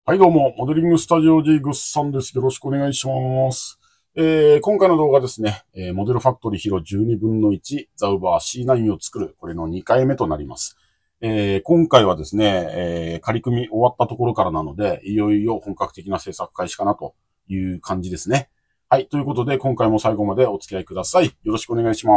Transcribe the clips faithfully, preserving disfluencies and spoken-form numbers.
はい、どうも、モデリングスタジオ G グッさんです。よろしくお願いします。えー、今回の動画ですね、えー、モデルファクトリーヒロじゅうにぶんのいちザウバー シーナイン を作る、これのにかいめとなります。えー、今回はですね、えー、仮組み終わったところからなので、いよいよ本格的な制作開始かなという感じですね。はい、ということで、今回も最後までお付き合いください。よろしくお願いします。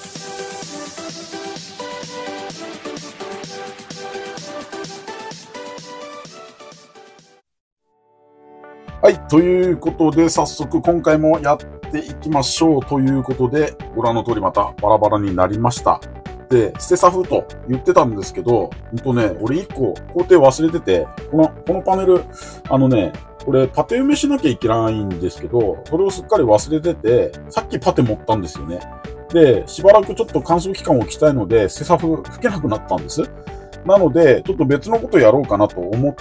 はい。ということで、早速今回もやっていきましょう。ということで、ご覧の通りまたバラバラになりました。で、捨てサフと言ってたんですけど、ほんとね、俺一個工程忘れてて、この、このパネル、あのね、これパテ埋めしなきゃいけないんですけど、それをすっかり忘れてて、さっきパテ持ったんですよね。で、しばらくちょっと乾燥期間を置きたいので、捨てサフ吹けなくなったんです。なので、ちょっと別のことやろうかなと思って、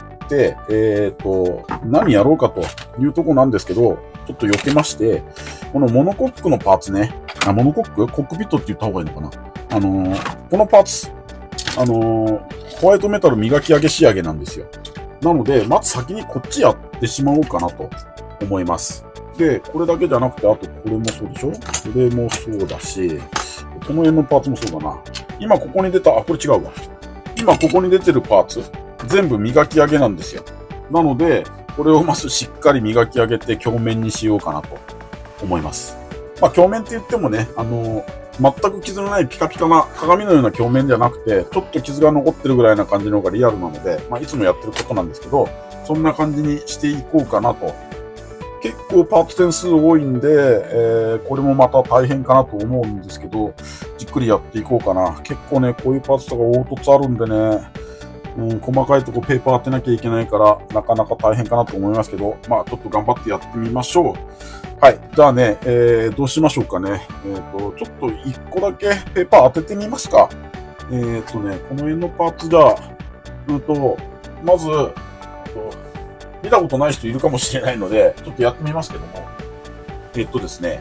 えっと、何やろうかというとこなんですけど、ちょっと避けまして、このモノコックのパーツね、あ、モノコックコックピットって言った方がいいのかな。あのー、このパーツ、あのー、ホワイトメタル磨き上げ仕上げなんですよ。なので、まず先にこっちやってしまおうかなと思います。で、これだけじゃなくて、あとこれもそうでしょ？これもそうだし、この辺のパーツもそうだな。今ここに出た、あ、これ違うわ。今ここに出てるパーツ、全部磨き上げなんですよ。なので、これをまずしっかり磨き上げて鏡面にしようかなと思います。まあ鏡面って言ってもね、あのー、全く傷のないピカピカな鏡のような鏡面じゃなくて、ちょっと傷が残ってるぐらいな感じの方がリアルなので、まあいつもやってることなんですけど、そんな感じにしていこうかなと。結構パーツ点数多いんで、えー、これもまた大変かなと思うんですけど、じっくりやっていこうかな。結構ね、こういうパーツとか凹凸あるんでね、うん、細かいとこペーパー当てなきゃいけないから、なかなか大変かなと思いますけど、まあちょっと頑張ってやってみましょう。はい。じゃあね、えー、どうしましょうかね。えっ、ー、と、ちょっと一個だけペーパー当ててみますか。えっ、ー、とね、この辺のパーツじゃあ、うんと、まず、見たことない人いるかもしれないので、ちょっとやってみますけども。えっとですね。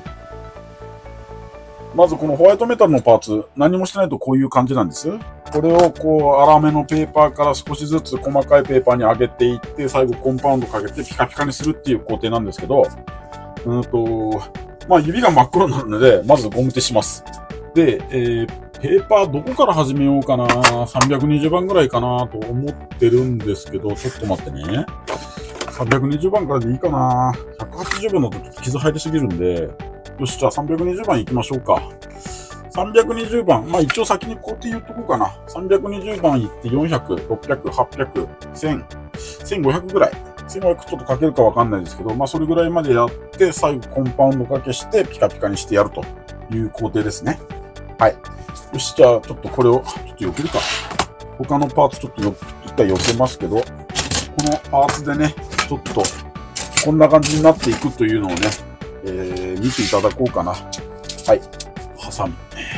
まずこのホワイトメタルのパーツ、何もしてないとこういう感じなんです。これをこう、粗めのペーパーから少しずつ細かいペーパーに上げていって、最後コンパウンドかけてピカピカにするっていう工程なんですけど、うんと、まあ指が真っ黒になるので、まずゴム手します。で、えー、ペーパーどこから始めようかな。さんびゃくにじゅうばんぐらいかなと思ってるんですけど、ちょっと待ってね。さんびゃくにじゅうばんからでいいかな。ひゃくはちじゅうばんだとちょっと傷入りすぎるんで。よし、じゃあさんびゃくにじゅうばん行きましょうか。さんびゃくにじゅうばん。まあ一応先にこうやって言っとこうかな。さんびゃくにじゅうばん行ってよんひゃく、ろっぴゃく、はっぴゃく、せん、せんごひゃくぐらい。せんごひゃくちょっとかけるかわかんないですけど、まあそれぐらいまでやって、最後コンパウンドかけしてピカピカにしてやるという工程ですね。はい。よし、じゃあちょっとこれを、ちょっと避けるか。他のパーツちょっとよ一回避けますけど、このパーツでね、ちょっと、こんな感じになっていくというのをね、えー、見ていただこうかな。はい。ハサミ。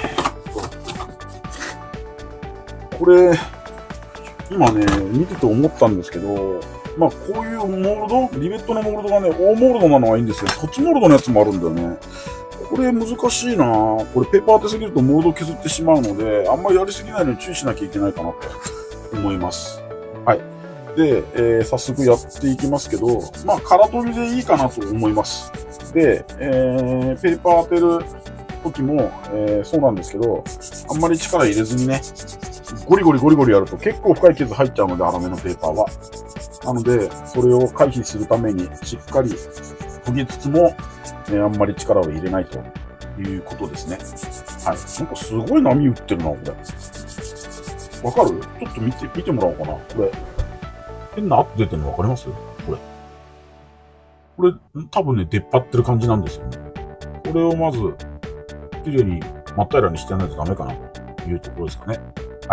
これ、今ね、見てて思ったんですけど、まあ、こういうモールド、リベットのモールドがね、大モールドなのはいいんですよ。タッチモールドのやつもあるんだよね。これ難しいなぁ。これペーパー当てすぎるとモールド削ってしまうので、あんまりやりすぎないのに注意しなきゃいけないかなと思います。はい。で、えー、早速やっていきますけど、まあ、空取りでいいかなと思います。で、えー、ペーパー当てる時も、えー、そうなんですけど、あんまり力入れずにね、ゴリゴリゴリゴリやると結構深い傷入っちゃうので、粗めのペーパーは。なので、それを回避するために、しっかり研ぎつつも、えー、あんまり力を入れないということですね。はい。なんかすごい波打ってるな、これ。わかる？ちょっと見て、見てもらおうかな、これ。変なアップ出てるの分かります？これ。これ、多分ね、出っ張ってる感じなんですよね。これをまず、綺麗に真っ平らにしてやらないとダメかな、というところですかね。はい。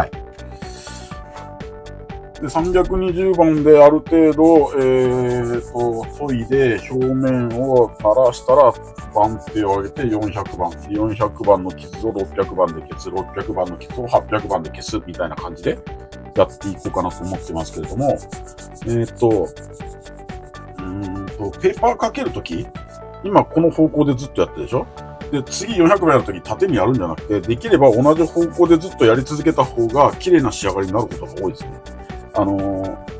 で、さんびゃくにじゅうばんである程度、えーと、削いで表面を垂らしたら、番手を上げてよんひゃくばん。よんひゃくばんの傷をろっぴゃくばんで消す。ろっぴゃくばんの傷をはっぴゃくばんで消す。みたいな感じでやっていこうかなと思ってますけれども、えーと、うーんと、ペーパーかけるとき、今この方向でずっとやってるでしょ？で、次よんひゃくばんやるとき縦にやるんじゃなくて、できれば同じ方向でずっとやり続けた方が綺麗な仕上がりになることが多いですね。あのー、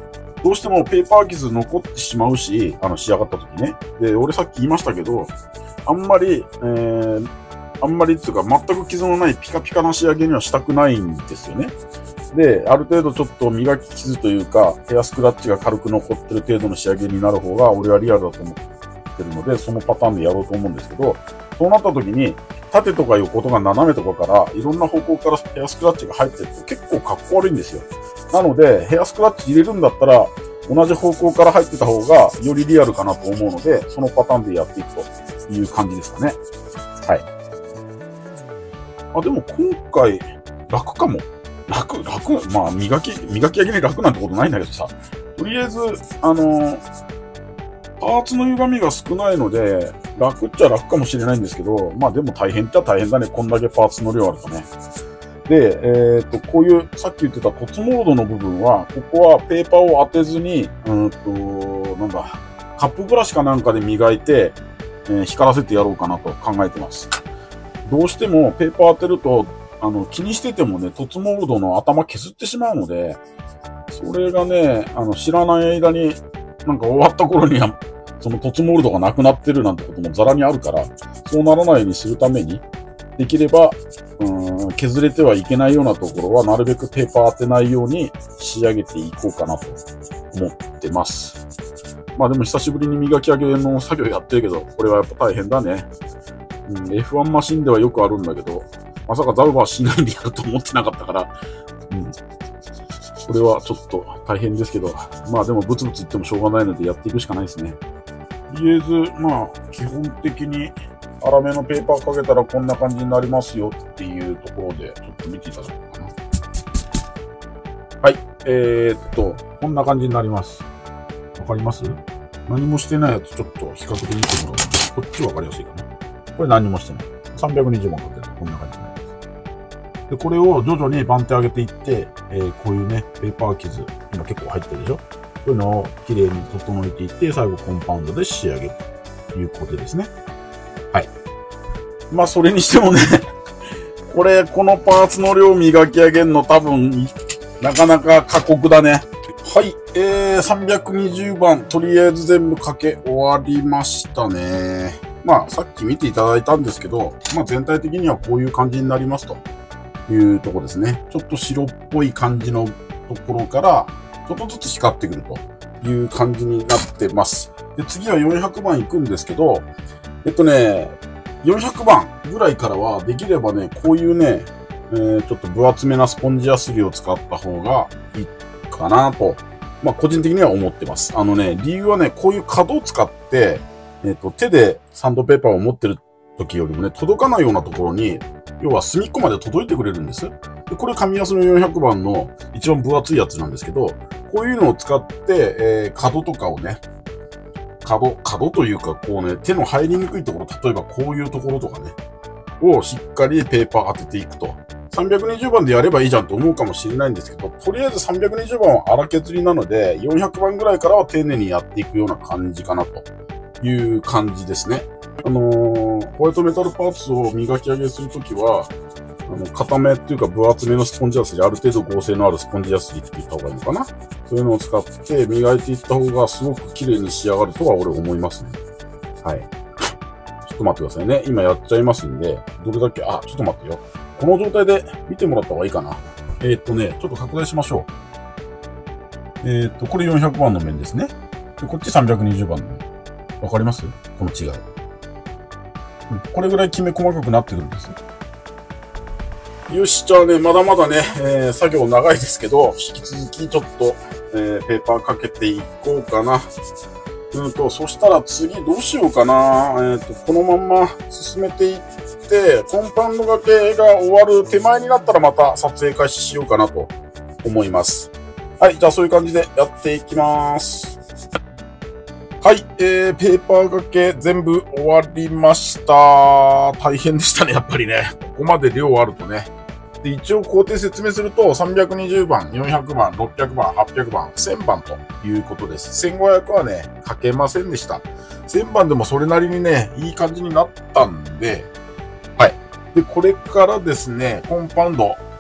どうしてもペーパー傷残ってしまうし、あの、仕上がった時ね。で、俺さっき言いましたけど、あんまり、えー、あんまりっていうか、全く傷のないピカピカな仕上げにはしたくないんですよね。で、ある程度ちょっと磨き傷というか、ヘアスクラッチが軽く残ってる程度の仕上げになる方が、俺はリアルだと思ってるので、そのパターンでやろうと思うんですけど、そうなった時に、縦とか横とか斜めとかから、いろんな方向からヘアスクラッチが入ってると結構かっこ悪いんですよ。なので、ヘアスクラッチ入れるんだったら、同じ方向から入ってた方が、よりリアルかなと思うので、そのパターンでやっていくという感じですかね。はい。あ、でも今回、楽かも。楽、楽、まあ、磨き、磨き上げに楽なんてことないんだけどさ。とりあえず、あの、パーツの歪みが少ないので、楽っちゃ楽かもしれないんですけど、まあでも大変っちゃ大変だね。こんだけパーツの量あるとね。で、えっと、こういう、さっき言ってた凸モードの部分は、ここはペーパーを当てずに、うんと、なんだ、カップブラシかなんかで磨いて、えー、光らせてやろうかなと考えてます。どうしてもペーパー当てると、あの、気にしててもね、凸モードの頭削ってしまうので、それがね、あの、知らない間に、なんか終わった頃には、その凸モールドがなくなってるなんてこともザラにあるから、そうならないようにするために、できれば、うーん、削れてはいけないようなところは、なるべくペーパー当てないように仕上げていこうかなと思ってます。まあでも久しぶりに磨き上げの作業やってるけど、これはやっぱ大変だね。うん、エフワン マシンではよくあるんだけど、まさかザウバーしないでやると思ってなかったから、うん。これはちょっと大変ですけど、まあでもブツブツ言ってもしょうがないのでやっていくしかないですね。とりあえず、まあ、基本的に粗めのペーパーかけたらこんな感じになりますよっていうところで、ちょっと見ていただこうかな。はい。えー、っと、こんな感じになります。わかります？何もしてないやつちょっと比較で見てもらおう。こっちわかりやすいかな。これ何もしてない。さんびゃくにじゅうばんかけるとこんな感じになります。で、これを徐々に番手上げていって、えー、こういうね、ペーパー傷、今結構入ってるでしょ？こういうのをきれいに整えていって、最後コンパウンドで仕上げるということですね。はい。まあ、それにしてもね、これ、このパーツの量磨き上げるの多分、なかなか過酷だね。はい。えー、さんびゃくにじゅうばん、とりあえず全部かけ終わりましたね。まあ、さっき見ていただいたんですけど、まあ、全体的にはこういう感じになりますというところですね。ちょっと白っぽい感じのところから、ちょっとずつ光ってくるという感じになってます。で、次はよんひゃくばん行くんですけど、えっとね、よんひゃくばんぐらいからは、できればね、こういうね、えー、ちょっと分厚めなスポンジヤスリを使った方がいいかなと、まあ、個人的には思ってます。あのね、理由はね、こういう角を使って、えっと、手でサンドペーパーを持ってる時よりもね、届かないようなところに、要は隅っこまで届いてくれるんです。で、これ紙安のよんひゃくばんの一番分厚いやつなんですけど、こういうのを使って、えー、角とかをね、角、角というか、こうね、手の入りにくいところ、例えばこういうところとかね、をしっかりペーパー当てていくと。さんびゃくにじゅうばんでやればいいじゃんと思うかもしれないんですけど、とりあえずさんびゃくにじゅうばんは荒削りなので、よんひゃくばんぐらいからは丁寧にやっていくような感じかなという感じですね。あのー、ホワイトメタルパーツを磨き上げするときは、あの、固めっていうか分厚めのスポンジヤスリ、ある程度合成のあるスポンジヤスリって言った方がいいのかな？そういうのを使って磨いていった方がすごく綺麗に仕上がるとは俺思いますね。はい。ちょっと待ってくださいね。今やっちゃいますんで、どれだけ、あ、ちょっと待ってよ。この状態で見てもらった方がいいかな。えー、っとね、ちょっと拡大しましょう。えー、っと、これよんひゃくばんの面ですね。で、こっちさんびゃくにじゅうばんの面。わかります？この違い。これぐらいきめ細かくなってくるんです。よし、じゃあね、まだまだね、えー、作業長いですけど、引き続きちょっと、えー、ペーパーかけていこうかな。うんと、そしたら次どうしようかな。えっと、このまんま進めていって、コンパウンド掛けが終わる手前になったらまた撮影開始しようかなと思います。はい、じゃあそういう感じでやっていきます。はい、えー、ペーパー掛け全部終わりました。大変でしたね、やっぱりね。ここまで量あるとね。で、一応工程説明すると、さんびゃくにじゅうばん、よんひゃくばん、ろっぴゃくばん、はっぴゃくばん、せんばんということです。せんごひゃくはね、かけませんでした。せんばんでもそれなりにね、いい感じになったんで、はい。で、これからですね、コンパウンド、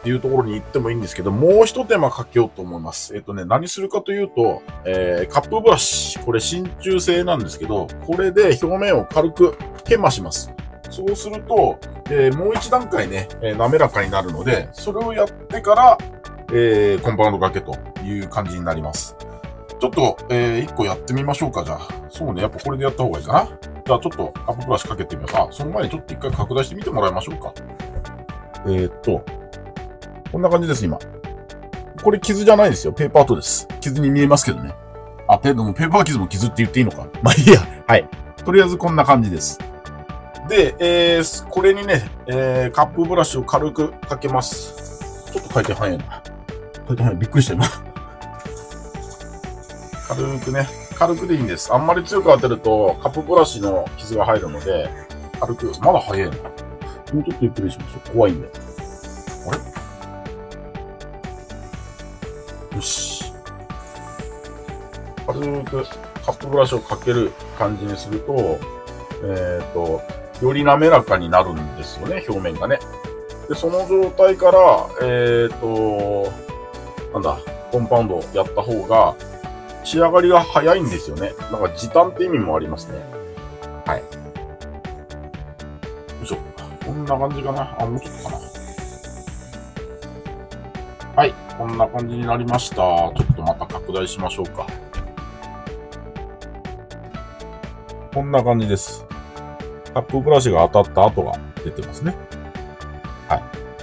っていうところに行ってもいいんですけど、もう一手間かけようと思います。えっとね、何するかというと、えー、カップブラシ。これ真鍮製なんですけど、これで表面を軽く研磨します。そうすると、えー、もう一段階ね、えー、滑らかになるので、それをやってから、えー、コンパウンド掛けという感じになります。ちょっと、えー、一個やってみましょうか、じゃあ。そうね、やっぱこれでやった方がいいかな。じゃあちょっとカップブラシかけてみようか。その前にちょっと一回拡大してみてもらいましょうか。えー、っと、こんな感じです、今。これ傷じゃないですよ。ペーパーとです。傷に見えますけどね。あ、ペー、ペーパー傷も傷って言っていいのか。まあいいや。はい。とりあえずこんな感じです。で、えー、これにね、えー、カップブラシを軽くかけます。ちょっと回転早いな。回転早い。びっくりした今。軽くね。軽くでいいんです。あんまり強く当てると、カップブラシの傷が入るので、軽く、まだ早いな。もうちょっとゆっくりしましょう。怖いんで。あれよし。軽くカップブラシをかける感じにすると、えっと、より滑らかになるんですよね、表面がね。で、その状態から、えっと、なんだ、コンパウンドやった方が、仕上がりが早いんですよね。なんか時短って意味もありますね。はい。よいしょ。こんな感じかな。あ、もうちょっとかな。はい。こんな感じになりました。ちょっとまた拡大しましょうか。こんな感じです。カップブラシが当たった跡が出てますね。はい。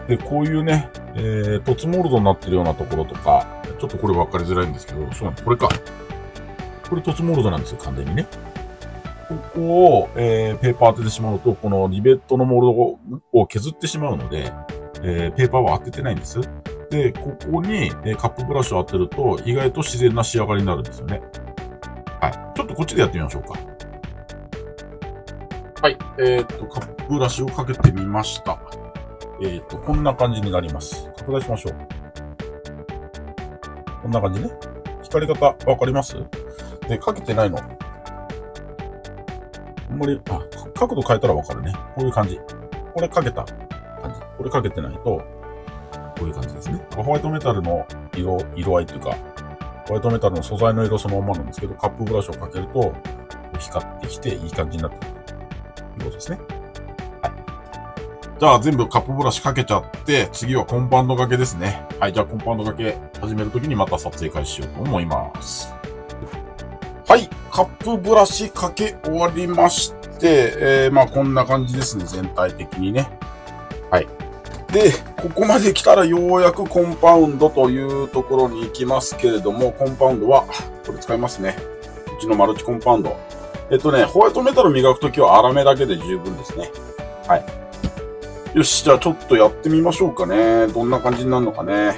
で、こういうね、えー、凸モールドになってるようなところとか、ちょっとこれ分かりづらいんですけど、そうなんこれか。これ凸モールドなんですよ、完全にね。ここを、えー、ペーパー当ててしまうと、このリベットのモールドを削ってしまうので、えー、ペーパーは当ててないんです。で、ここに、えー、カップブラシを当てると、意外と自然な仕上がりになるんですよね。はい。ちょっとこっちでやってみましょうか。はい。えー、っと、カップブラシをかけてみました。えー、っと、こんな感じになります。拡大しましょう。こんな感じね。光り方わかります？で、かけてないの。あんまり、あ、角度変えたらわかるね。こういう感じ。これかけた感じ。これかけてないと、こういう感じですね。ホワイトメタルの色、色合いというか、ホワイトメタルの素材の色そのままなんですけど、カップブラシをかけると、光ってきていい感じになってくるということですね。はい。じゃあ全部カップブラシかけちゃって、次はコンパウンド掛けですね。はい。じゃあコンパウンド掛け始めるときにまた撮影開始しようと思います。はい。カップブラシかけ終わりまして、えー、まあこんな感じですね。全体的にね。はい。で、ここまで来たらようやくコンパウンドというところに行きますけれども、コンパウンドは、これ使いますね。うちのマルチコンパウンド。えっとね、ホワイトメタル磨くときは粗めだけで十分ですね。はい。よし、じゃあちょっとやってみましょうかね。どんな感じになるのかね。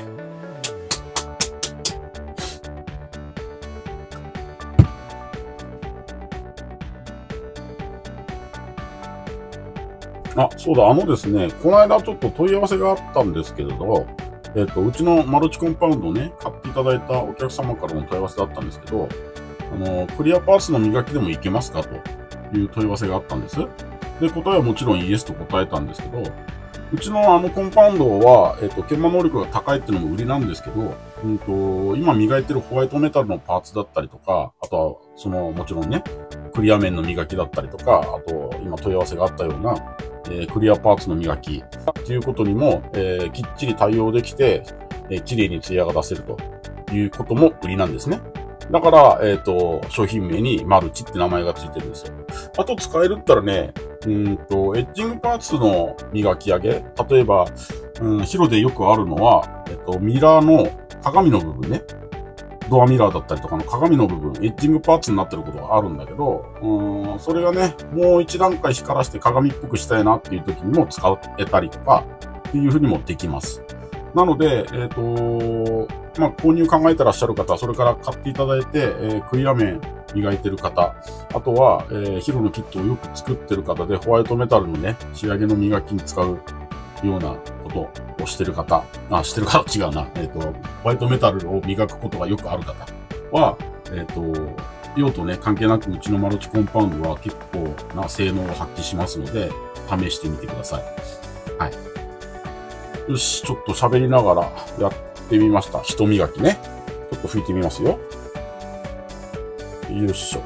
あ、そうだ、あのですね、この間ちょっと問い合わせがあったんですけれど、えっと、うちのマルチコンパウンドをね、買っていただいたお客様からの問い合わせだったんですけど、あの、クリアパーツの磨きでもいけますかという問い合わせがあったんです。で、答えはもちろんイエスと答えたんですけど、うちのあのコンパウンドは、えっと、研磨能力が高いっていうのも売りなんですけど、うんと、今磨いてるホワイトメタルのパーツだったりとか、あとは、その、もちろんね、クリア面の磨きだったりとか、あと、今問い合わせがあったような、えー、クリアパーツの磨きっていうことにも、えー、きっちり対応できて、えー、綺麗にツヤが出せるということも売りなんですね。だから、えっと、商品名にマルチって名前がついてるんですよ。あと使えるったらね、うんと、エッジングパーツの磨き上げ。例えば、うん、ヒロでよくあるのは、えっと、ミラーの鏡の部分ね。ドアミラーだったりとかの鏡の部分、エッジングパーツになってることがあるんだけど、うん、それがね、もう一段階光らして鏡っぽくしたいなっていう時にも使えたりとか、っていう風にもできます。なので、えっと、まあ、購入考えてらっしゃる方、それから買っていただいて、えー、クリア面磨いてる方、あとは、えー、ヒロのキットをよく作ってる方で、ホワイトメタルのね、仕上げの磨きに使うようなことをしてる方、あ、してる方違うな。えっと、ホワイトメタルを磨くことがよくある方は、えっと、用途ね、関係なくうちのマルチコンパウンドは結構な性能を発揮しますので、試してみてください。はい。 よし、ちょっと喋りながらやってみました。人磨きね。ちょっと拭いてみますよ。よいしょ。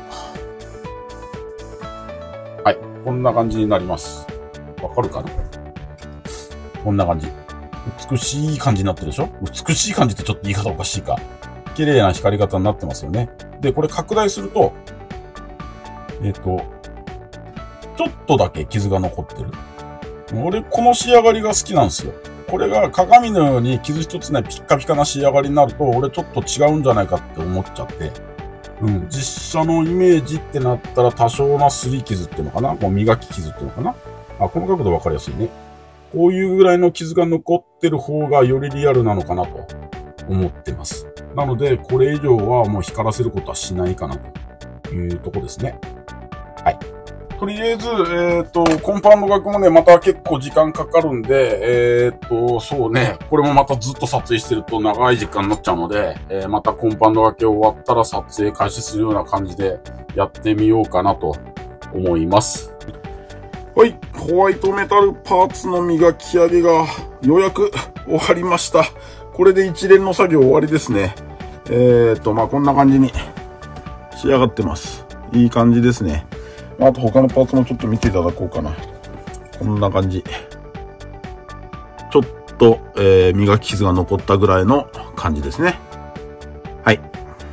はい。こんな感じになります。わかるかな？こんな感じ。美しい感じになってるでしょ？美しい感じってちょっと言い方おかしいか。綺麗な光り方になってますよね。で、これ拡大すると、えっと、ちょっとだけ傷が残ってる。俺、この仕上がりが好きなんですよ。これが鏡のように傷一つないピッカピカな仕上がりになると、俺ちょっと違うんじゃないかって思っちゃって。うん、実写のイメージってなったら多少な擦り傷っていうのかな？もう磨き傷っていうのかな？あ、この角度わかりやすいね。こういうぐらいの傷が残ってる方がよりリアルなのかなと思ってます。なので、これ以上はもう光らせることはしないかなというとこですね。はい。とりあえず、えっと、コンパウンド学もね、また結構時間かかるんで、えっと、そうね、これもまたずっと撮影してると長い時間になっちゃうので、えー、またコンパウンド学終わったら撮影開始するような感じでやってみようかなと思います。はい、ホワイトメタルパーツの磨き上げがようやく終わりました。これで一連の作業終わりですね。えっと、まあ、こんな感じに仕上がってます。いい感じですね。あと他のパーツもちょっと見ていただこうかな。こんな感じ。ちょっと、えー、磨き傷が残ったぐらいの感じですね。はい。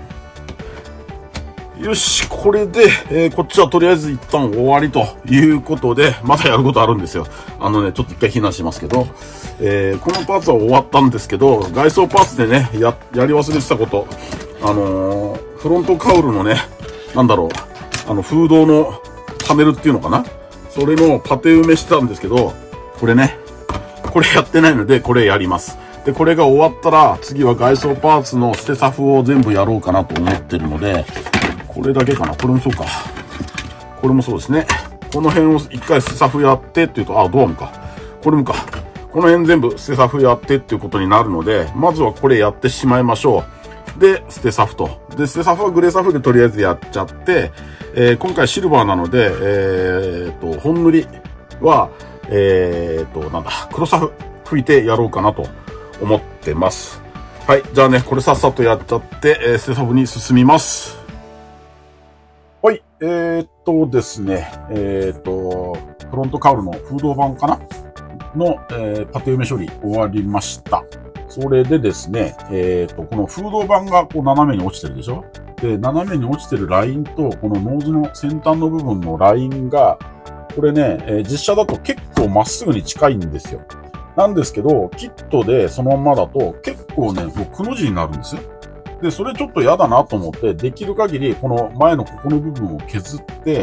よし、これで、えー、こっちはとりあえず一旦終わりということで、まだやることあるんですよ。あのね、ちょっと一回避難しますけど、えー、このパーツは終わったんですけど、外装パーツでね、や、やり忘れてたこと、あのー、フロントカウルのね、なんだろう、あの、フードのパネルっていうのかな？それのパテ埋めしてたんですけど、これね、これやってないので、これやります。で、これが終わったら、次は外装パーツの捨てサフを全部やろうかなと思ってるので、これだけかな？これもそうか。これもそうですね。この辺を一回捨てサフやってっていうと、あ、ドアもか。これもか。この辺全部捨てサフやってっていうことになるので、まずはこれやってしまいましょう。で、捨てサフと。で、捨てサフはグレーサフでとりあえずやっちゃって、えー、今回シルバーなので、えー、っと、本塗りは、えー、っと、なんだ、黒サフ拭いてやろうかなと思ってます。はい。じゃあね、これさっさとやっちゃって、えー、捨てサフに進みます。はい。えー、っとですね、えー、っと、フロントカウルのフード板かなの、えー、パテ埋め処理終わりました。それでですね、えっと、このフード板がこう斜めに落ちてるでしょ？で、斜めに落ちてるラインと、このノーズの先端の部分のラインが、これね、えー、実写だと結構まっすぐに近いんですよ。なんですけど、キットでそのままだと結構ね、こうくの字になるんですよ。で、それちょっと嫌だなと思って、できる限りこの前のここの部分を削って、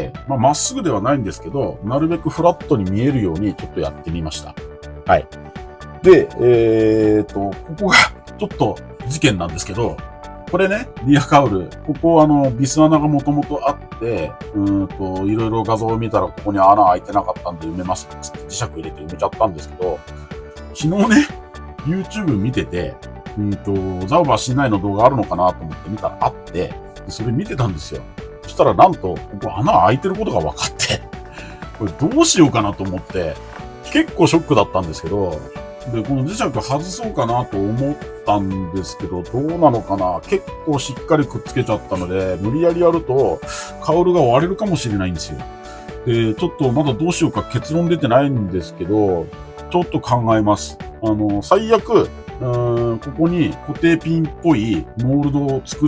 まあまっすぐではないんですけど、なるべくフラットに見えるようにちょっとやってみました。はい。で、えーと、ここがちょっと事件なんですけど、これね、リアカウル、ここあの、ビス穴がもともとあって、うーんと、いろいろ画像を見たらここに穴開いてなかったんで埋めますっつって磁石入れて埋めちゃったんですけど、昨日ね、YouTube 見てて、うんと、ザウバーしないの動画あるのかなと思って見たらあって、それ見てたんですよ。そしたらなんと、ここ穴開いてることが分かって、これどうしようかなと思って、結構ショックだったんですけど、で、この磁石外そうかなと思ったんですけど、どうなのかな？結構しっかりくっつけちゃったので、無理やりやると、カウルが割れるかもしれないんですよ。で、ちょっとまだどうしようか結論出てないんですけど、ちょっと考えます。あの、最悪、うーん、ここに固定ピンっぽいモールドを作って、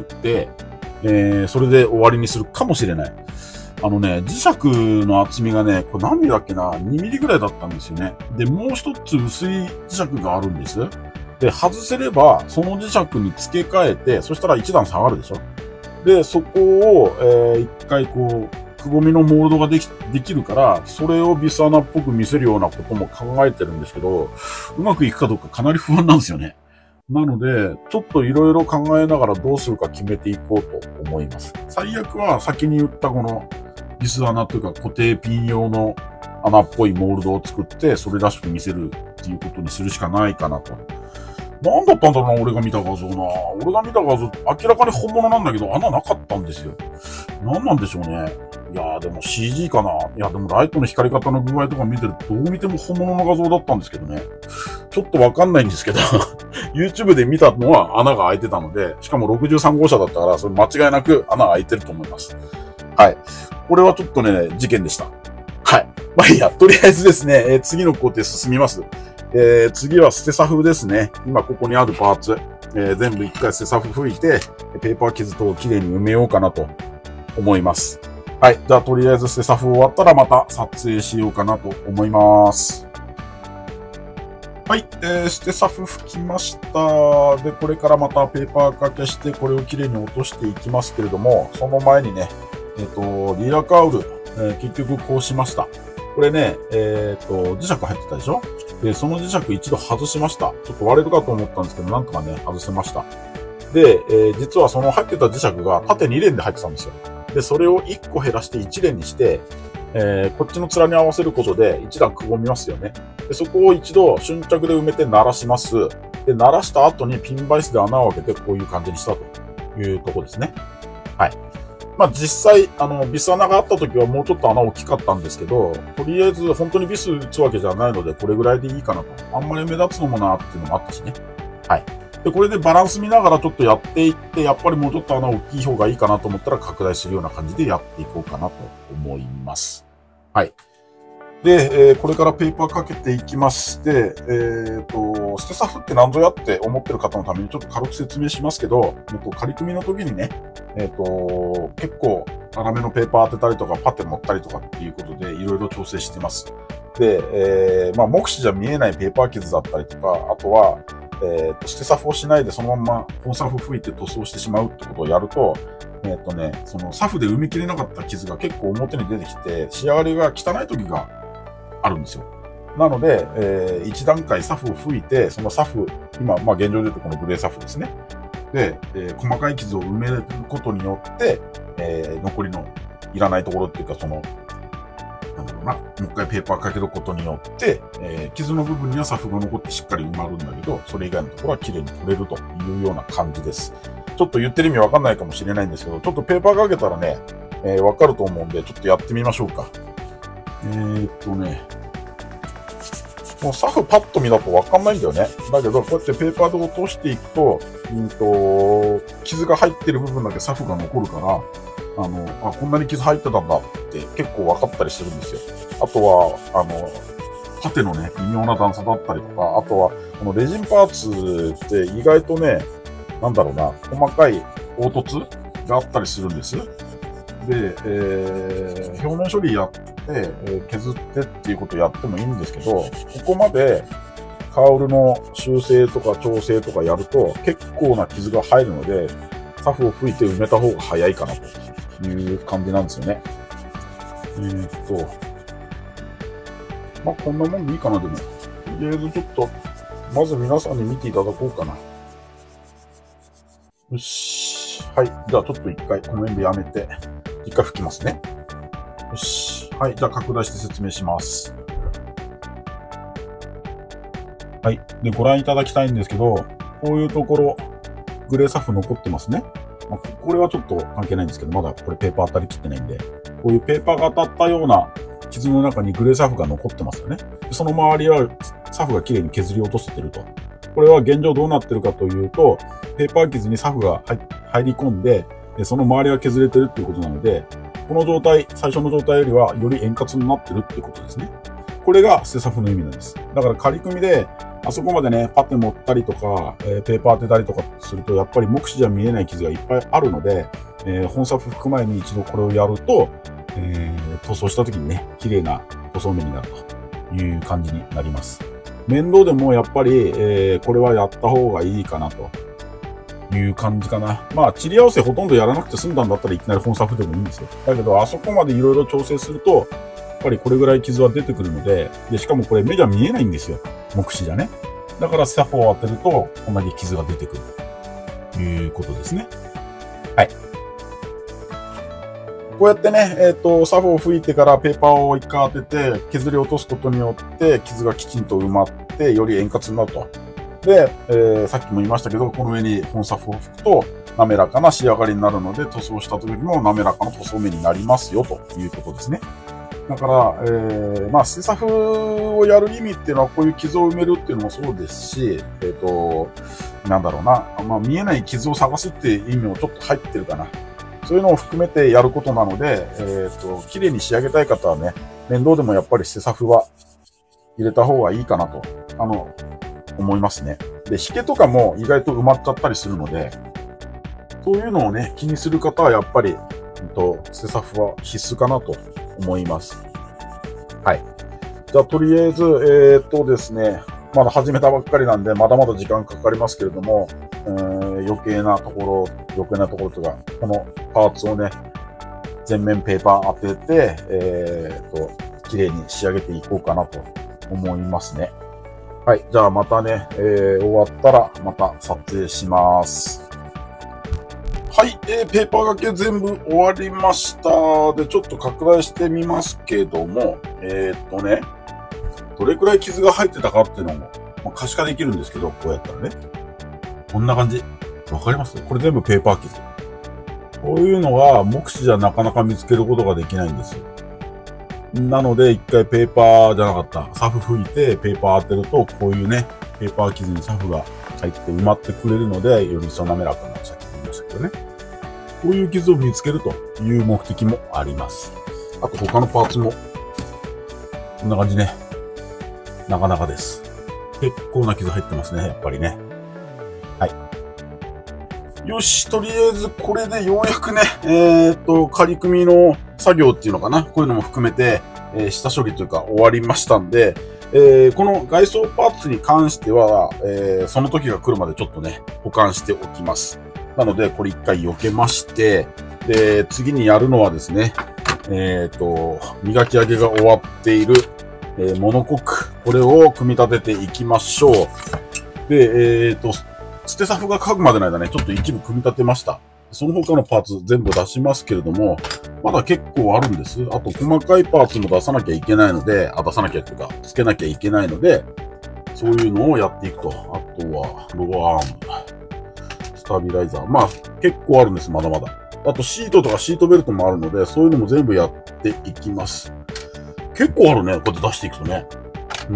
えー、それで終わりにするかもしれない。あのね、磁石の厚みがね、これ何ミリだっけな ?に ミリぐらいだったんですよね。で、もう一つ薄い磁石があるんです。で、外せれば、その磁石に付け替えて、そしたら一段下がるでしょ。で、そこを、えー、一回こう、くぼみのモールドができ、できるから、それをビス穴っぽく見せるようなことも考えてるんですけど、うまくいくかどうかかなり不安なんですよね。なので、ちょっといろいろ考えながらどうするか決めていこうと思います。最悪は先に言ったこのビス穴というか固定ピン用の穴っぽいモールドを作って、それらしく見せるっていうことにするしかないかなと。なんだったんだろうな、俺が見た画像な。俺が見た画像、明らかに本物なんだけど、穴なかったんですよ。なんなんでしょうね。いいやーでも シージー かな。いやでもライトの光り方の具合とか見てるとどう見ても本物の画像だったんですけどね。ちょっとわかんないんですけど、YouTube で見たのは穴が開いてたので、しかもろくじゅうさん号車だったから、それ間違いなく穴が開いてると思います。はい。これはちょっとね、事件でした。はい。まあいいや、とりあえずですね、えー、次の工程進みます。えー、次は捨てサフですね。今ここにあるパーツ、えー、全部一回捨てサフ拭いて、ペーパー傷等をきれいに埋めようかなと思います。はい。じゃあ、とりあえず捨てサフ終わったらまた撮影しようかなと思います。はい。えー、捨てサフ拭きました。で、これからまたペーパーかけして、これをきれいに落としていきますけれども、その前にね、えっと、リーラーカウル、えー、結局こうしました。これね、えっと、磁石入ってたでしょ？で、その磁石一度外しました。ちょっと割れるかと思ったんですけど、なんとかね、外せました。で、えー、実はその入ってた磁石が縦に連で入ってたんですよ。で、それをいっこ減らしていち連にして、えー、こっちの面に合わせることで一段くぼみますよね。で、そこを一度瞬着で埋めて鳴らします。で、鳴らした後にピンバイスで穴を開けてこういう感じにしたというとこですね。はい。まあ実際、あの、ビス穴があった時はもうちょっと穴大きかったんですけど、とりあえず本当にビス打つわけじゃないので、これぐらいでいいかなと。あんまり目立つのもなーっていうのもあったしね。はい。で、これでバランス見ながらちょっとやっていって、やっぱりもうちょっと穴大きい方がいいかなと思ったら拡大するような感じでやっていこうかなと思います。はい。で、えー、これからペーパーかけていきまして、えっと、捨てサフって何ぞやって思ってる方のためにちょっと軽く説明しますけど、えっと、仮組みの時にね、えっと、結構粗めのペーパー当てたりとかパテ持ったりとかっていうことでいろいろ調整してます。で、えー、まあ、目視じゃ見えないペーパー傷だったりとか、あとは、えっと、捨てサフをしないでそのまま本サフ吹いて塗装してしまうってことをやると、えっとね、そのサフで埋めきれなかった傷が結構表に出てきて、仕上がりが汚い時があるんですよ。なので、えー、一段階サフを吹いて、そのサフ、今、まあ現状で言うとこのグレーサフですね。で、えー、細かい傷を埋めることによって、えー、残りのいらないところっていうか、その、なんだろうな、もう一回ペーパーかけることによって、えー、傷の部分にはサフが残ってしっかり埋まるんだけど、それ以外のところは綺麗に取れるというような感じです。ちょっと言ってる意味わかんないかもしれないんですけど、ちょっとペーパーかけたらね、えー、わかると思うんで、ちょっとやってみましょうか。えーっとね、もうサフパッと見だとわかんないんだよね。だけど、こうやってペーパーで落としていくと、うんと、傷が入ってる部分だけサフが残るから、あの、あ、こんなに傷入ってたんだって結構分かったりするんですよ。あとは、あの、縦のね、微妙な段差だったりとか、あとは、このレジンパーツって意外とね、なんだろうな、細かい凹凸があったりするんです。で、えー、表面処理やって、えー、削ってっていうことをやってもいいんですけど、ここまでカウルの修正とか調整とかやると結構な傷が入るので、サフを吹いて埋めた方が早いかなという感じなんですよね。えー、っと、まあ、こんなもんでいいかな、でも。とりあえずちょっと、まず皆さんに見ていただこうかな。よし。はい。じゃあちょっと一回この辺でやめて、一回吹きますね。よし。はい。じゃあ拡大して説明します。はい。で、ご覧いただきたいんですけど、こういうところ、グレーサフ残ってますね。まあ、これはちょっと関係ないんですけど、まだこれペーパー当たりきってないんで、こういうペーパーが当たったような傷の中にグレーサフが残ってますよね。でその周りはサフがきれいに削り落とせてると。これは現状どうなってるかというと、ペーパー傷にサフが入り込んで、その周りが削れてるっていうことなので、この状態、最初の状態よりはより円滑になってるっていうことですね。これが捨てサフの意味なんです。だから仮組みで、あそこまでね、パテ持ったりとか、えー、ペーパー当てたりとかすると、やっぱり目視じゃ見えない傷がいっぱいあるので、えー、本サフ拭く前に一度これをやると、えー、塗装した時にね、綺麗な塗装面になるという感じになります。面倒でもやっぱり、えー、これはやった方がいいかなという感じかな。まあ、塵り合わせほとんどやらなくて済んだんだったらいきなり本サフでもいいんですよ。だけど、あそこまでいろいろ調整すると、やっぱりこれぐらい傷は出てくるので、で、しかもこれ目じゃ見えないんですよ。目視じゃね。だからサフを当てると、こんだけ傷が出てくるということですね。はい。こうやってね、えっと、サフを吹いてからペーパーを一回当てて、削り落とすことによって、傷がきちんと埋まって、より円滑になると。で、えー、さっきも言いましたけど、この上に本サフを吹くと、 滑らかな仕上がりになるので、塗装した時も滑らかな塗装面になりますよということですね。だから、えー、まあ、ステサフをやる意味っていうのは、こういう傷を埋めるっていうのもそうですし、えっと、なんだろうな、まあ、見えない傷を探すっていう意味もちょっと入ってるかな。そういうのを含めてやることなので、えっと、綺麗に仕上げたい方はね、面倒でもやっぱりステサフは入れた方がいいかなと、あの、思いますね。で、引けとかも意外と埋まっちゃったりするので、そういうのをね、気にする方はやっぱり、うんと、ステサフは必須かなと思います。はい。じゃあ、とりあえず、えー、っとですね、まだ始めたばっかりなんで、まだまだ時間かかりますけれども、えー、余計なところ、余計なところとか、このパーツをね、全面ペーパー当てて、えー、っと、綺麗に仕上げていこうかなと思いますね。はい。じゃあ、またね、えー、終わったら、また撮影します。はい、えー、ペーパー掛け全部終わりました。で、ちょっと拡大してみますけども、えー、っとね、どれくらい傷が入ってたかっていうのも、まあ、可視化できるんですけど、こうやったらね。こんな感じ。わかります？これ全部ペーパー傷。こういうのは目視じゃなかなか見つけることができないんです。なので、一回ペーパーじゃなかった。サフ拭いて、ペーパー当てると、こういうね、ペーパー傷にサフが入って埋まってくれるので、より一層滑らかな、さっき言いましたけどね。こういう傷を見つけるという目的もあります。あと他のパーツも、こんな感じね。なかなかです。結構な傷入ってますね、やっぱりね。はい。よし、とりあえずこれでようやくね、えー、っと、仮組みの作業っていうのかな。こういうのも含めて、えー、下処理というか終わりましたんで、えー、この外装パーツに関しては、えー、その時が来るまでちょっとね、保管しておきます。なので、これ一回避けまして、で、次にやるのはですね、えっと、磨き上げが終わっている、えー、モノコック。これを組み立てていきましょう。で、えっと、ステサフが書くまでの間ね、ちょっと一部組み立てました。その他のパーツ全部出しますけれども、まだ結構あるんです。あと、細かいパーツも出さなきゃいけないので、あ、出さなきゃっていうか、つけなきゃいけないので、そういうのをやっていくと。あとは、ロアーム。スタビライザー。まあ、結構あるんです、まだまだ。あと、シートとかシートベルトもあるので、そういうのも全部やっていきます。結構あるね、こうやって出していくとね。うん。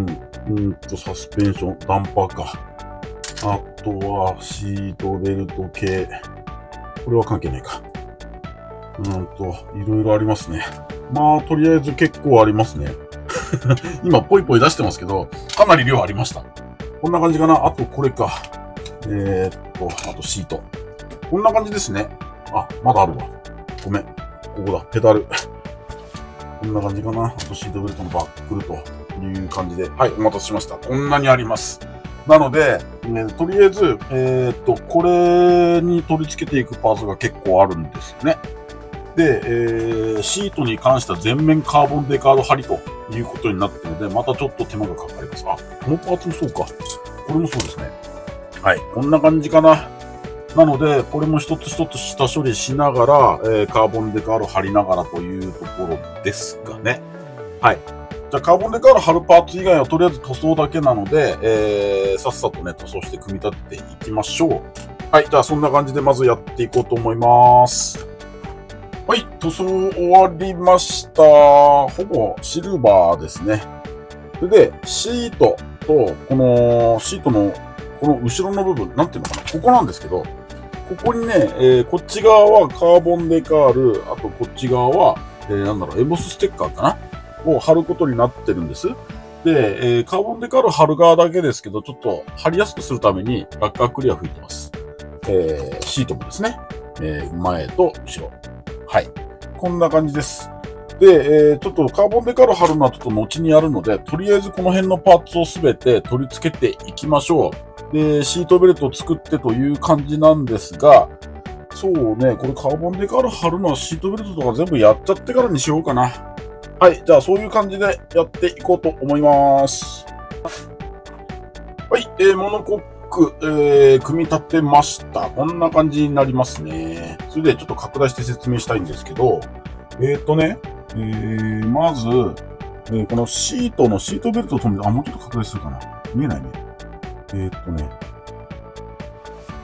うんと、サスペンション、ダンパーか。あとは、シートベルト系。これは関係ないか。うんと、いろいろありますね。まあ、とりあえず結構ありますね。今、ポイポイ出してますけど、かなり量ありました。こんな感じかな。あと、これか。えー、っと、あとシート。こんな感じですね。あ、まだあるわ。ごめん。ここだ。ペダル。こんな感じかな。あとシートベルトのバックルという感じで。はい、お待たせしました。こんなにあります。なので、ね、とりあえず、えー、っと、これに取り付けていくパーツが結構あるんですよね。で、えー、シートに関しては全面カーボンデカード貼りということになっているので、またちょっと手間がかかります。あ、このパーツもそうか。これもそうですね。はい。こんな感じかな。なので、これも一つ一つ下処理しながら、えー、カーボンデカード貼りながらというところですかね。はい。じゃあ、カーボンデカード貼るパーツ以外はとりあえず塗装だけなので、えー、さっさとね、塗装して組み立てていきましょう。はい。じゃあ、そんな感じでまずやっていこうと思います。はい。塗装終わりました。ほぼシルバーですね。それで、シートと、このシートのこの後ろの部分、なんていうのかな、ここなんですけど、ここにね、えー、こっち側はカーボンデカール、あとこっち側は、えー、なんだろう、エボスステッカーかなを貼ることになってるんです。で、えー、カーボンデカール貼る側だけですけど、ちょっと貼りやすくするためにラッカークリア吹いてます。えー、シートもですね、えー、前と後ろ。はい。こんな感じです。で、えー、ちょっとカーボンデカール貼るのはちょっと後にやるので、とりあえずこの辺のパーツをすべて取り付けていきましょう。で、シートベルトを作ってという感じなんですが、そうね、これカーボンデカール貼るのはシートベルトとか全部やっちゃってからにしようかな。はい、じゃあそういう感じでやっていこうと思います。はい、えー、モノコック、えー、組み立てました。こんな感じになりますね。それでちょっと拡大して説明したいんですけど、えーとね、えー、まず、えー、このシートのシートベルトを止めて、あ、もうちょっと拡大するかな。見えないね。えーっとね、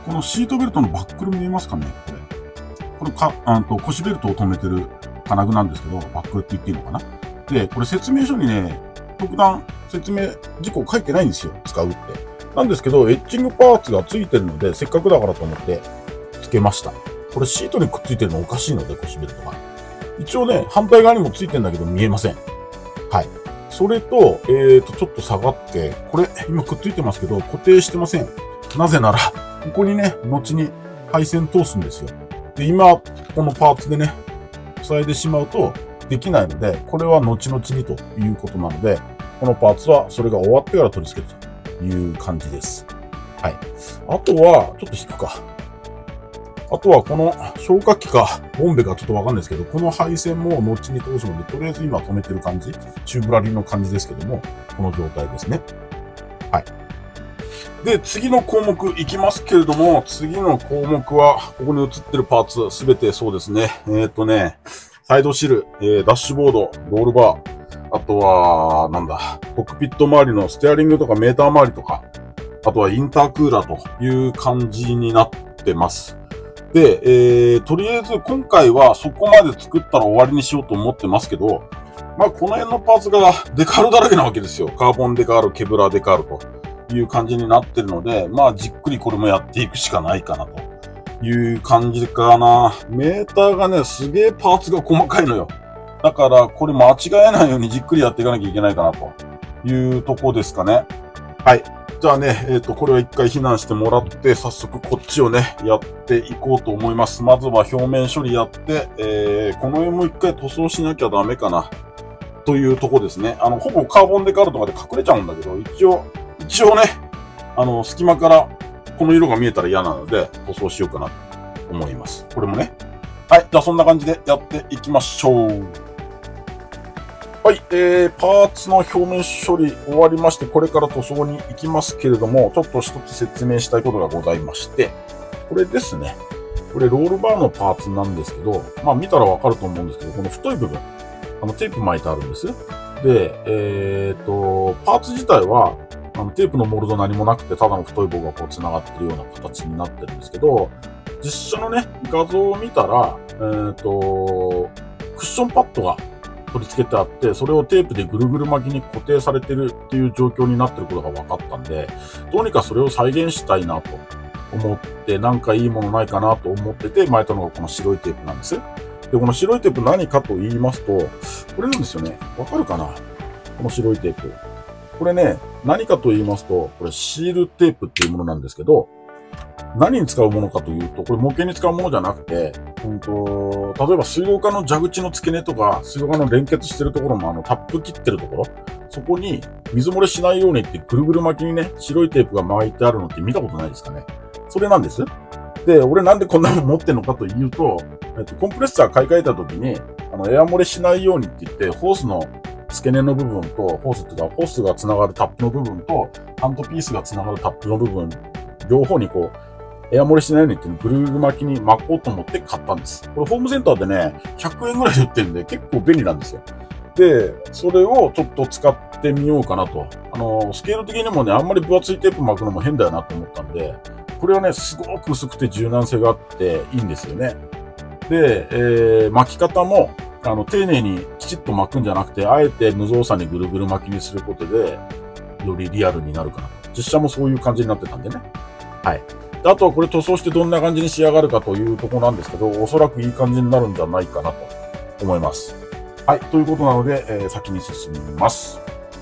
このシートベルトのバックル見えますかねこれ。これか、あと腰ベルトを止めてる金具なんですけど、バックルって言っていいのかな。で、これ説明書にね、特段説明事項書いてないんですよ。使うって。なんですけど、エッチングパーツが付いてるので、せっかくだからと思って付けました。これシートにくっついてるのおかしいので、腰ベルトが。一応ね、反対側にも付いてるんだけど見えません。はい。それと、えーと、ちょっと下がって、これ、今くっついてますけど、固定してません。なぜなら、ここにね、後に配線通すんですよ。で、今、このパーツでね、塞いでしまうとできないので、これは後々にということなので、このパーツはそれが終わってから取り付けるという感じです。はい。あとは、ちょっと引くか。あとはこの消火器かボンベかちょっとわかんないですけど、この配線も後に通すので、とりあえず今止めてる感じ、チューブラリーの感じですけども、この状態ですね。はい。で、次の項目いきますけれども、次の項目は、ここに映ってるパーツすべてそうですね。えっとね、サイドシル、えー、ダッシュボード、ロールバー、あとは、なんだ、コックピット周りのステアリングとかメーター周りとか、あとはインタークーラーという感じになってます。で、えー、とりあえず今回はそこまで作ったら終わりにしようと思ってますけど、まあこの辺のパーツがデカールだらけなわけですよ。カーボンデカール、ケブラーデカールという感じになってるので、まあじっくりこれもやっていくしかないかなという感じかな。メーターがね、すげえパーツが細かいのよ。だからこれ間違えないようにじっくりやっていかなきゃいけないかなというとこですかね。はい。じゃあね、えっと、これは一回避難してもらって、早速こっちをね、やっていこうと思います。まずは表面処理やって、えー、この辺も一回塗装しなきゃダメかな。というとこですね。あの、ほぼカーボンデカールとかで隠れちゃうんだけど、一応、一応ね、あの、隙間からこの色が見えたら嫌なので、塗装しようかなと思います。これもね。はい。じゃあそんな感じでやっていきましょう。はい、えー、パーツの表面処理終わりまして、これから塗装に行きますけれども、ちょっと一つ説明したいことがございまして、これですね。これロールバーのパーツなんですけど、まあ見たらわかると思うんですけど、この太い部分、あのテープ巻いてあるんです。で、えーと、パーツ自体は、あのテープのモールド何もなくて、ただの太い棒がこう繋がってるような形になってるんですけど、実写のね、画像を見たら、えーと、クッションパッドが取り付けてあって、それをテープでぐるぐる巻きに固定されてるっていう状況になってることが分かったんで、どうにかそれを再現したいなと思って、なんかいいものないかなと思ってて、巻いたのがこの白いテープなんです。で、この白いテープ何かと言いますと、これなんですよね。わかるかな？この白いテープ。これね、何かと言いますと、これシールテープっていうものなんですけど、何に使うものかというと、これ模型に使うものじゃなくて、うんと、例えば水道管の蛇口の付け根とか、水道管の連結してるところのあのタップ切ってるところ、そこに水漏れしないようにってぐるぐる巻きにね、白いテープが巻いてあるのって見たことないですかね。それなんです。で、俺なんでこんなの持ってんのかというと、えっと、コンプレッサー買い替えた時に、あの、エア漏れしないようにって言って、ホースの付け根の部分と、ホースっていうか、ホースが繋がるタップの部分と、ハンドピースが繋がるタップの部分、両方にこう、エア漏れしないようにってぐるぐる巻きに巻こうと思って買ったんです。これホームセンターでね、ひゃくえんぐらいで売ってるんで結構便利なんですよ。で、それをちょっと使ってみようかなと。あの、スケール的にもね、あんまり分厚いテープ巻くのも変だよなと思ったんで、これはね、すごく薄くて柔軟性があっていいんですよね。で、えー、巻き方も、あの、丁寧にきちっと巻くんじゃなくて、あえて無造作にぐるぐる巻きにすることで、よりリアルになるかなと。実写もそういう感じになってたんでね。はい。あとはこれ塗装してどんな感じに仕上がるかというところなんですけど、おそらくいい感じになるんじゃないかなと思います。はい。ということなので、えー、先に進みます。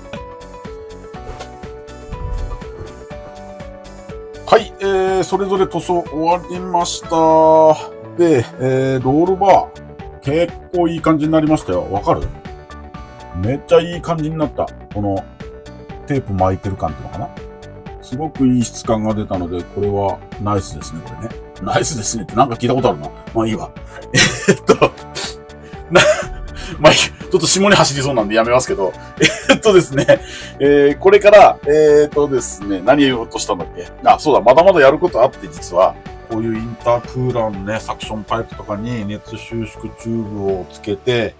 はい。えー、それぞれ塗装終わりました。で、えー、ロールバー。結構いい感じになりましたよ。わかる？めっちゃいい感じになった。このテープ巻いてる感っていうのかな？すごくいい質感が出たので、これはナイスですね、これね。ナイスですねってなんか聞いたことあるな。まあいいわ。えっと、な、まあちょっと下に走りそうなんでやめますけど、えっとですね、えー、これから、えー、っとですね、何言おうとしたんだっけ？あ、そうだ、まだまだやることあって、実は、こういうインタークーラーのね、サクションパイプとかに熱収縮チューブをつけて、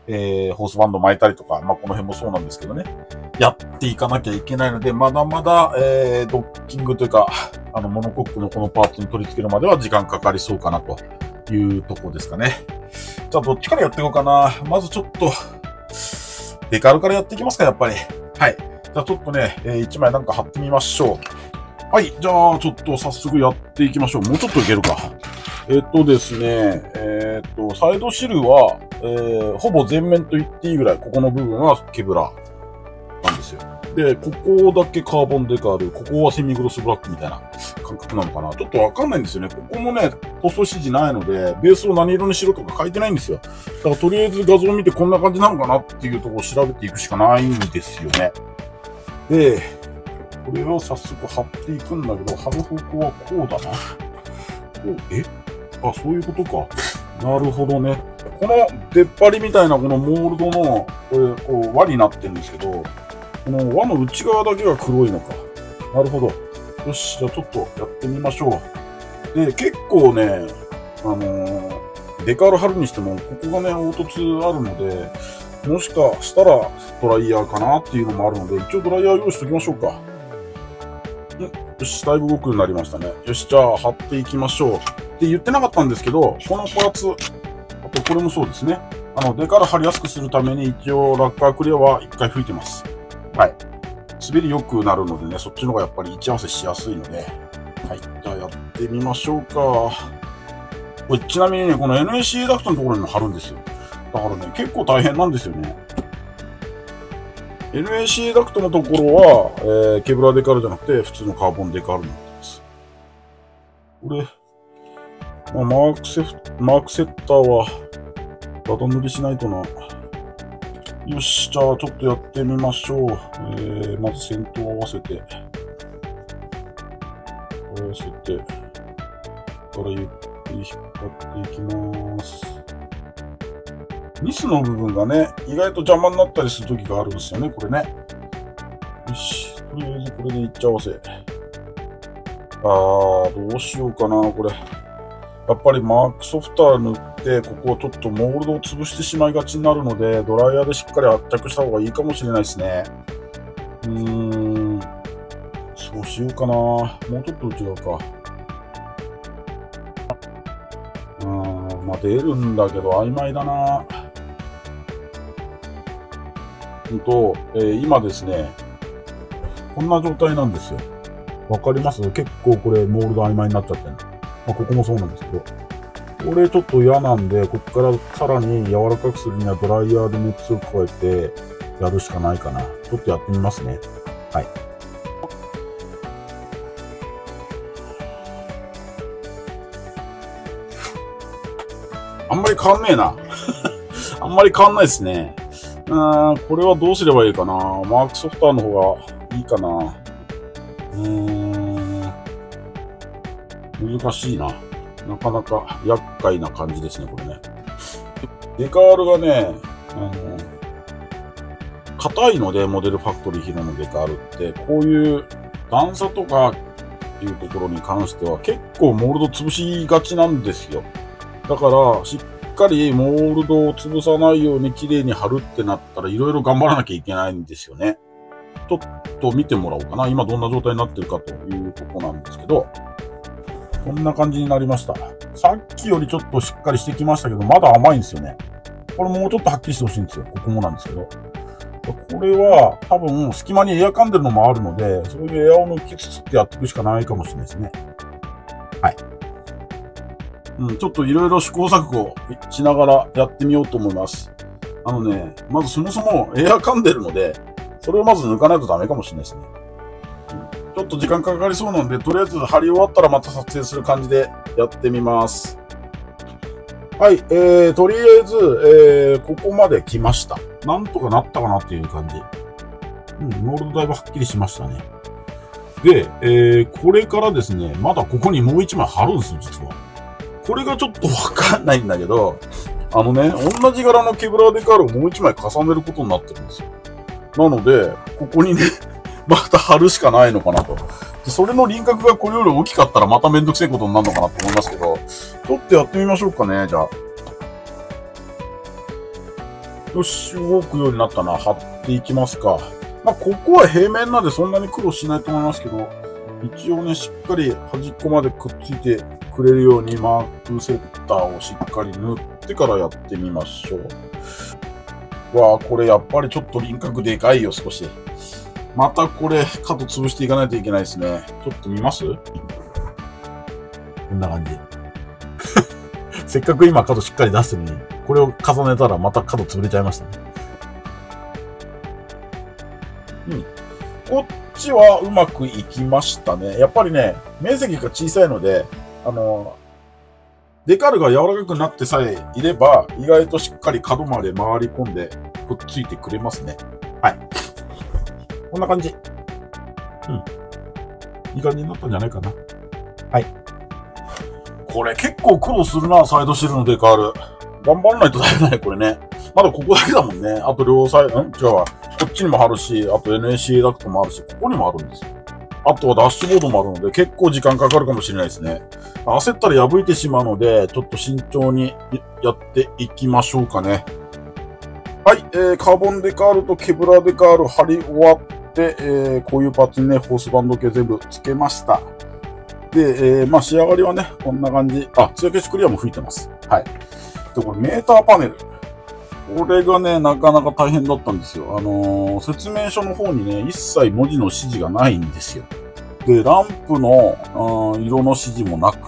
えー、ホースバンド巻いたりとか、まあ、この辺もそうなんですけどね。やっていかなきゃいけないので、まだまだ、えー、ドッキングというか、あの、モノコックのこのパーツに取り付けるまでは時間かかりそうかなというとこですかね。じゃあ、どっちからやっていこうかな。まずちょっと、デカールからやっていきますか、やっぱり。はい。じゃあ、ちょっとね、えー、一枚なんか貼ってみましょう。はい。じゃあ、ちょっと早速やっていきましょう。もうちょっといけるか。えっとですね、えっと、サイドシルは、えー、ほぼ全面と言っていいぐらい、ここの部分はケブラなんですよ。で、ここだけカーボンデカール、ここはセミグロスブラックみたいな感覚なのかな。ちょっとわかんないんですよね。ここもね、塗装指示ないので、ベースを何色にしろとか書いてないんですよ。だからとりあえず画像を見てこんな感じなのかなっていうところを調べていくしかないんですよね。で、これを早速貼っていくんだけど、貼る方向はこうだな。こう、えあ、そういうことか。なるほどね。この出っ張りみたいなこのモールドの、これ、こう輪になってるんですけど、この輪の内側だけが黒いのか。なるほど。よし、じゃあちょっとやってみましょう。で、結構ね、あのー、デカール貼るにしても、ここがね、凹凸あるので、もしかしたらドライヤーかなっていうのもあるので、一応ドライヤー用意しておきましょうか。よし、だいぶ動くようになりましたね。よし、じゃあ貼っていきましょう。って言ってなかったんですけど、このパーツ、あとこれもそうですね。あの、デカール貼りやすくするために一応ラッカークリアは一回吹いてます。はい。滑り良くなるのでね、そっちの方がやっぱり位置合わせしやすいので。はい。じゃあやってみましょうか。これちなみにね、この エヌエーシー ダクトのところにも貼るんですよ。だからね、結構大変なんですよね。エヌエーシー ダクトのところは、えー、ケブラデカールじゃなくて、普通のカーボンデカールになってます。これ、まあ、マークセフ、マークセッターは、ダダ塗りしないとな。よし、じゃあちょっとやってみましょう。えー、まず先頭合わせて、合わせて、からゆっくり引っ張っていきます。ニスの部分がね、意外と邪魔になったりする時があるんですよね、これね。よし、とりあえずこれでいっちゃ合わせ。あー、どうしようかな、これ。やっぱりマークソフター塗って、ここをちょっとモールドを潰してしまいがちになるので、ドライヤーでしっかり圧着した方がいいかもしれないですね。うーん。そうしようかな。もうちょっと内側か。うーん、まあ出るんだけど曖昧だな。うんと、えー、今ですね、こんな状態なんですよ。わかります？結構これモールド曖昧になっちゃってる。まあ、ここもそうなんですけど。これちょっと嫌なんで、ここからさらに柔らかくするにはドライヤーで熱を加えてやるしかないかな。ちょっとやってみますね。はい。あんまり変わんねえな。あんまり変わんないですね。うーん、これはどうすればいいかな。マークソフターの方がいいかな。うーん。難しいな。なかなか厄介な感じですね、これね。デカールがね、あの、硬いので、モデルファクトリーヒロのデカールって、こういう段差とかっていうところに関しては結構モールド潰しがちなんですよ。だから、しっかりモールドを潰さないように綺麗に貼るってなったらいろいろ頑張らなきゃいけないんですよね。ちょっと見てもらおうかな。今どんな状態になってるかというとこなんですけど、こんな感じになりました。さっきよりちょっとしっかりしてきましたけど、まだ甘いんですよね。これもうちょっとはっきりしてほしいんですよ。ここもなんですけど。これは多分隙間にエア噛んでるのもあるので、そういうエアを抜きつつってやっていくしかないかもしれないですね。はい。うん、ちょっといろいろ試行錯誤しながらやってみようと思います。あのね、まずそもそもエア噛んでるので、それをまず抜かないとダメかもしれないですね。ちょっと時間かかりそうなので、とりあえず貼り終わったらまた撮影する感じでやってみます。はい、えー、とりあえず、えー、ここまで来ました。なんとかなったかなっていう感じ。うん、モールドだいぶはっきりしましたね。で、えー、これからですね、まだここにもう一枚貼るんですよ、実は。これがちょっとわかんないんだけど、あのね、同じ柄のケブラーデカールをもう一枚重ねることになってるんですよ。なので、ここにね、また貼るしかないのかなと。で、それの輪郭がこれより大きかったらまためんどくせえことになるのかなと思いますけど、ちょっとやってみましょうかね、じゃあ。 よし、動くようになったな。貼っていきますか。まあ、ここは平面なんでそんなに苦労しないと思いますけど、一応ね、しっかり端っこまでくっついてくれるようにマークセッターをしっかり塗ってからやってみましょう。わあ、これやっぱりちょっと輪郭でかいよ、少し。またこれ、角潰していかないといけないですね。ちょっと見ます？こんな感じ。せっかく今角しっかり出してるのに、これを重ねたらまた角潰れちゃいましたね。うん。こっちはうまくいきましたね。やっぱりね、面積が小さいので、あの、デカールが柔らかくなってさえいれば、意外としっかり角まで回り込んでくっついてくれますね。はい。こんな感じ。うん。いい感じになったんじゃないかな。はい。これ結構苦労するな、サイドシールのデカール。頑張らないとダメだね、これね。まだここだけだもんね。あと両サイド、ん違うわ。こっちにもあるし、あと エヌエーシー ダクトもあるし、ここにもあるんですよ。あとはダッシュボードもあるので、結構時間かかるかもしれないですね。焦ったら破いてしまうので、ちょっと慎重にやっていきましょうかね。はい、えー、カーボンデカールとケブラデカール貼り終わって、えー、こういうパーツにね、ホースバンド系全部付けました。で、えー、まあ仕上がりはね、こんな感じ。あ、艶消しクリアも吹いてます。はい。で、これメーターパネル。これがね、なかなか大変だったんですよ。あのー、説明書の方にね、一切文字の指示がないんですよ。で、ランプの、色の指示もなくって、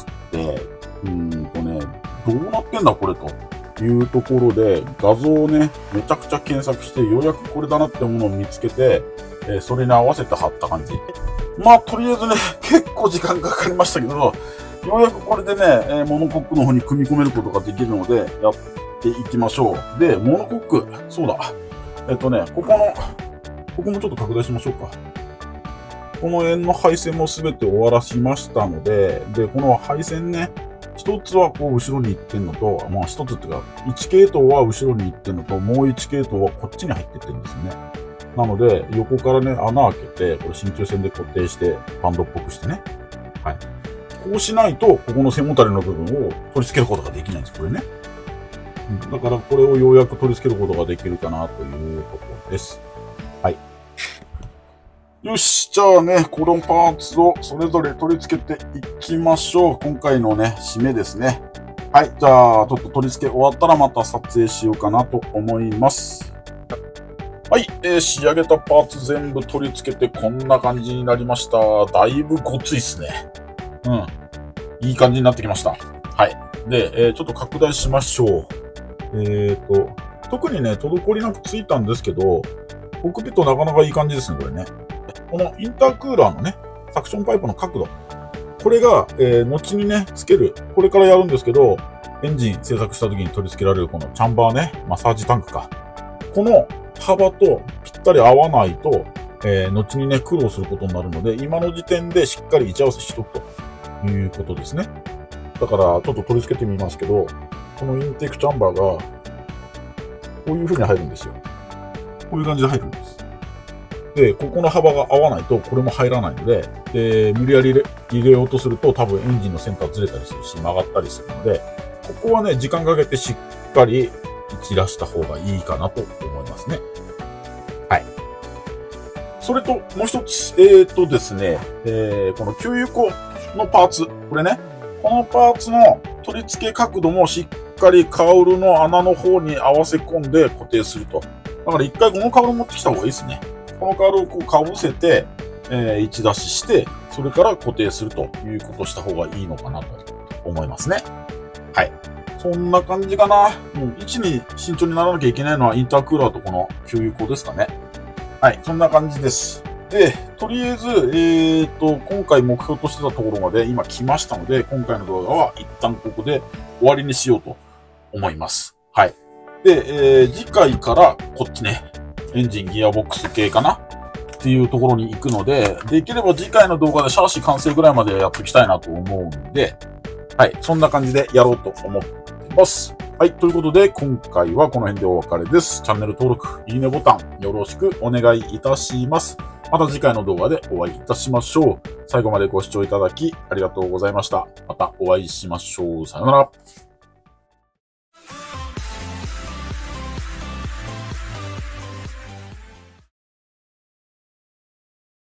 うーんとね、どうなってんだこれというところで、画像をね、めちゃくちゃ検索して、ようやくこれだなってものを見つけて、えー、それに合わせて貼った感じ。まあ、とりあえずね、結構時間かかりましたけど、ようやくこれでね、えー、モノコックの方に組み込めることができるので、やっていきましょう。で、モノコック、そうだ。えっとね、ここの、ここもちょっと拡大しましょうか。この円の配線もすべて終わらしましたので、で、この配線ね、一つはこう後ろに行ってんのと、まあ一つっていうか、いち系統は後ろに行ってんのと、もういち系統はこっちに入ってってるんですよね。なので、横からね、穴開けて、これ真鍮線で固定して、バンドっぽくしてね。はい。こうしないと、ここの背もたれの部分を取り付けることができないんです、これね。うん、だから、これをようやく取り付けることができるかな、というところです。はい。よし、じゃあね、このパーツをそれぞれ取り付けていきましょう。今回のね、締めですね。はい。じゃあ、ちょっと取り付け終わったらまた撮影しようかなと思います。はい、えー、仕上げたパーツ全部取り付けてこんな感じになりました。だいぶごついっすね。うん。いい感じになってきました。はい。で、えー、ちょっと拡大しましょう。えーと、特にね、滞りなくついたんですけど、コックピットなかなかいい感じですね、これね。このインタークーラーのね、サクションパイプの角度。これが、えー、後にね、つける。これからやるんですけど、エンジン製作した時に取り付けられるこのチャンバーね、マッサージタンクか。この幅とぴったり合わないと、えー、後にね、苦労することになるので、今の時点でしっかり位置合わせしとくということですね。だから、ちょっと取り付けてみますけど、このインテークチャンバーが、こういう風に入るんですよ。こういう感じで入るんです。で、ここの幅が合わないと、これも入らないので、で、無理やり入れ、入れようとすると、多分エンジンのセンターずれたりするし、曲がったりするので、ここはね、時間かけてしっかり、位置出した方がいいかなと思いますね。はい。それと、もう一つ、えーとですね、えー、この給油口のパーツ、これね、このパーツの取り付け角度もしっかりカウルの穴の方に合わせ込んで固定すると。だから一回このカウル持ってきた方がいいですね。このカウルをこうかぶせて、えー、位置出しして、それから固定するということをした方がいいのかなと思いますね。はい。そんな感じかな。もう位置に慎重にならなきゃいけないのはインタークーラーとこの給油口ですかね。はい、そんな感じです。で、とりあえず、えっと、今回目標としてたところまで今来ましたので、今回の動画は一旦ここで終わりにしようと思います。はい。で、えー、次回からこっちね、エンジンギアボックス系かなっていうところに行くので、できれば次回の動画でシャーシ完成ぐらいまでやっていきたいなと思うんで、はい、そんな感じでやろうと思ってます。はい、ということで今回はこの辺でお別れです。チャンネル登録、いいねボタンよろしくお願いいたします。また次回の動画でお会いいたしましょう。最後までご視聴いただきありがとうございました。またお会いしましょう。さよなら。